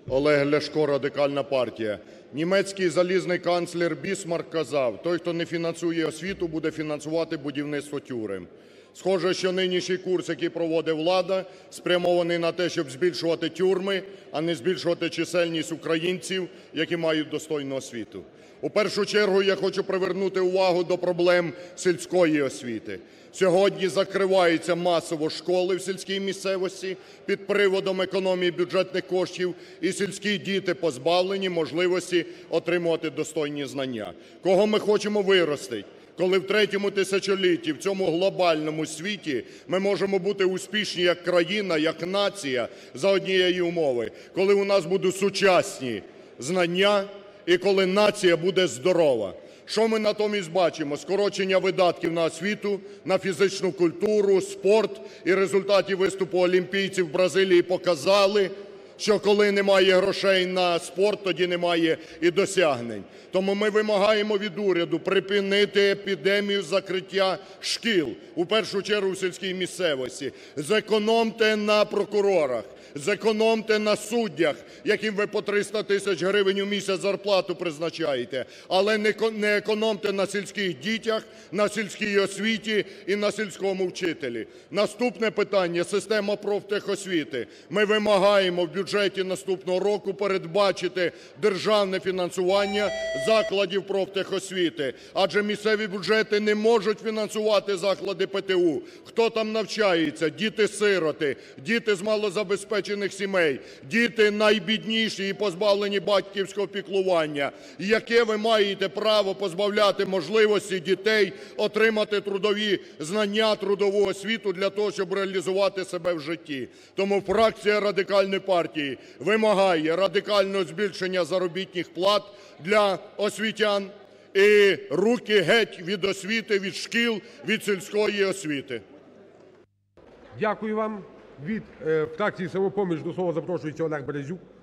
Олег Ляшко, Радикальна партія. Німецький залізний канцлер Бісмарк казав: "Той, хто не фінансує освіту, буде фінансувати будівництво тюрем". Схоже, що нинішній курс, який проводить влада, спрямований на те, щоб збільшувати тюрми, а не збільшувати чисельність українців, які мають достойну освіту. У першу чергу я хочу привернути увагу до проблем сільської освіти. Сьогодні закриваються масово школи в сільській місцевості під приводом економії бюджетних коштів, і сільські діти позбавлені можливості отримувати достойні знання. Кого ми хочемо виростити, коли в третьому тисячолітті в цьому глобальному світі ми можемо бути успішні як країна, як нація за однієї умови, коли у нас будуть сучасні знання і коли нація буде здорова. Що ми натомість бачимо? Скорочення видатків на освіту, на фізичну культуру, спорт. І результати виступу олімпійців в Бразилії показали, що коли немає грошей на спорт, тоді немає і досягнень. Тому ми вимагаємо від уряду припинити епідемію закриття шкіл, у першу чергу в сільській місцевості. Зекономте на прокурорах, зекономте на суддях, яким ви по 300 тисяч гривень у місяць зарплату призначаєте, але не економте на сільських дітях, на сільській освіті і на сільському вчителі. Наступне питання – система профтехосвіти. Ми вимагаємо в бюджеті наступного року передбачити державне фінансування закладів профтехосвіти, адже місцеві бюджети не можуть фінансувати заклади ПТУ. Хто там навчається? Діти-сироти, діти з малозабезпечених сімей, діти найбідніші і позбавлені батьківського піклування. Яке ви маєте право позбавляти можливості дітей отримати трудові знання, трудову освіту для того, щоб реалізувати себе в житті? Тому фракція Радикальної партії вимагає радикального збільшення заробітних плат для освітян і руки геть від освіти, від шкіл, від сільської освіти. Дякую вам. Від фракції "Самопоміч" до слова запрошується Олег Березюк.